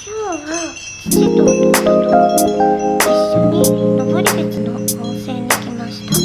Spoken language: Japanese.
は父と弟と一緒に登別の温泉に来ました。